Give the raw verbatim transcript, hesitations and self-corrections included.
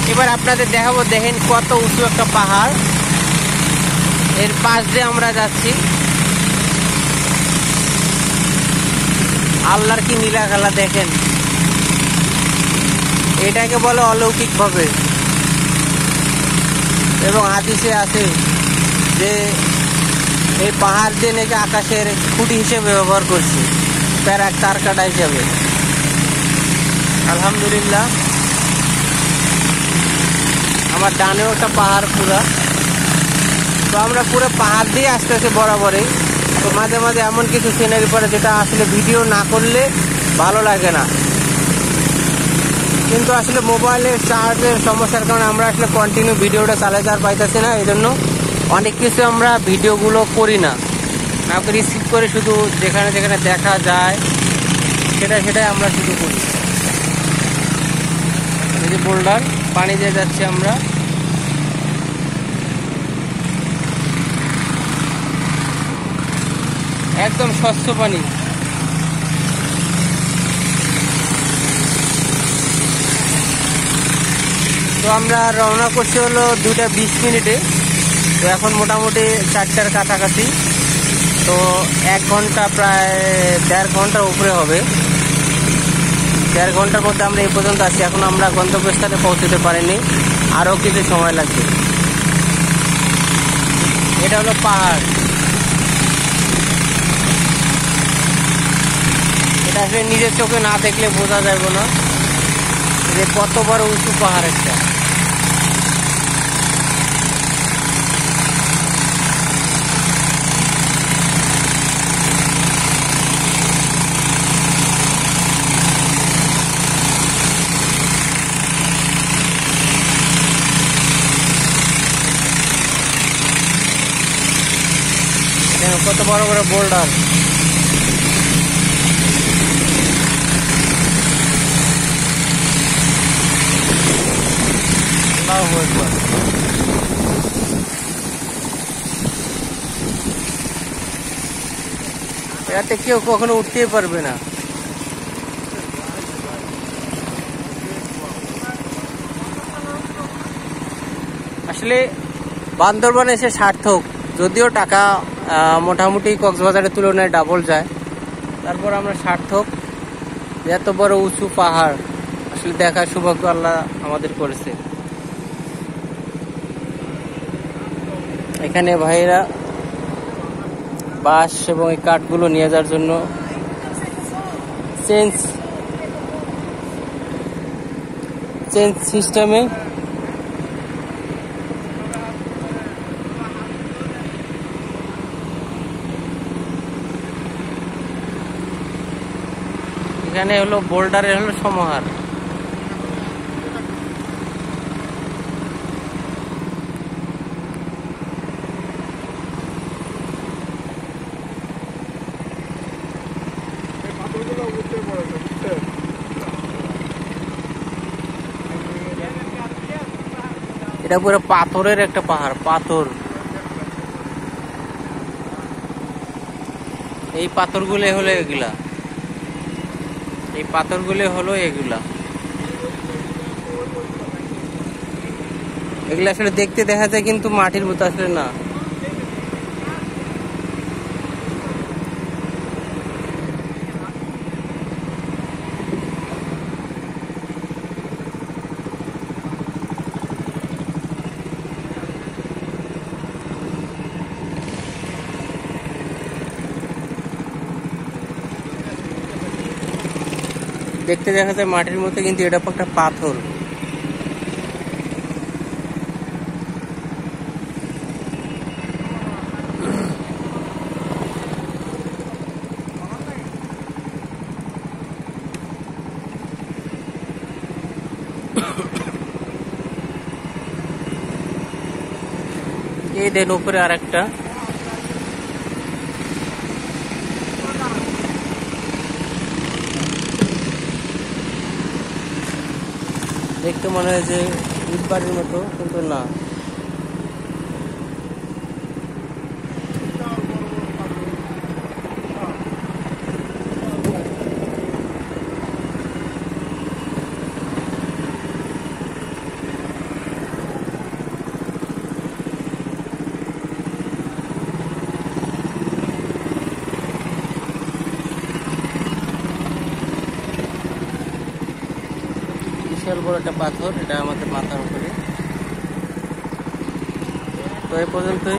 এবার আপনাদের দেখাবো, দেখেন কত উঁচু একটা পাহাড়, এর পাশ দিয়ে আমরা যাচ্ছি। আল্লাহর কি নীলা খেলা দেখেন, এটাকে বলে অলৌকিক ভাবে। এবং হাদিসে আছে যে এই পাহাড় দিয়ে নাকি আকাশের খুঁটি হিসেবে ব্যবহার করছে, প্যারা তার কাটা হিসাবে। আলহামদুলিল্লাহ। আমার ডানেও একটা পাহাড় পুরা, তো আমরা পুরো পাহাড় দিয়ে আস্তে আস্তে বরাবরই। তো মাঝে মাঝে এমন কিছু সিনারি পড়ে যেটা আসলে ভিডিও না করলে ভালো লাগে না, কিন্তু আসলে মোবাইলের চার্জের সমস্যার কারণে আমরা আসলে কন্টিনিউ ভিডিওটা চালাতে আর পাইতেছি না। এই জন্য অনেক কিছু আমরা ভিডিওগুলো করি না, না করে রিসিভ করে শুধু যেখানে যেখানে দেখা যায় সেটা সেটাই আমরা শুধু করি। এই যে বোল্ডার, পানি দিয়ে যাচ্ছি আমরা। একদম স্বচ্ছ পানি। তো আমরা রওনা করছি হলো দুটা বিশ মিনিটে, তো এখন মোটামুটি চারটার কাছাকাছি। তো এক ঘন্টা, প্রায় দেড় ঘন্টার উপরে হবে। দেড় ঘন্টার মধ্যে আমরা এই পর্যন্ত আসি। এখন আমরা গন্তব্যস্থানে পৌঁছতে পারিনি, আরও কিছু সময় লাগবে। এটা হলো পাহাড়, এটা আসলে নিজের চোখে না দেখলে বোঝা যাবে না যে কত বড় উঁচু পাহাড় একটা। কত বড় বড় বোল্ডার। এটাতে কেউ কখনো উঠতেই পারবে না। আসলে বান্দরবান এসে সার্থক, যদিও টাকা মোটামুটি কক্সবাজারের তুলনায় ডাবল যায়, তারপর আমরা সার্থক। এত বড় উঁচু পাহাড় আসলে দেখার সৌভাগ্য আল্লাহ আমাদের করেছে। এখানে ভাইরা বাঁশ এবং এই কাঠগুলো নিয়ে যাওয়ার জন্য চেঞ্জ চেঞ্জ সিস্টেমে এখানে হলো বোল্ডারের হলো সমাহার। এটা পুরো পাথরের একটা পাহাড়, পাথর। এই পাথরগুলো হলো এগুলা, এই পাথরগুলো হলো এগুলা। এগুলা আসলে দেখতে দেখা যায় কিন্তু মাটির মতো আসলে না। দেখতে দেখা যায় মাটির মতো, কিন্তু এটা একটা পাথর। এই দেন উপরে আর একটা। দেখতে মনে হয় যে ইট বাড়ির মতো, কিন্তু না। বিশাল বড় একটা পাথর, এটা আমাদের মাথার উপরে। তো এই পর্যন্তই।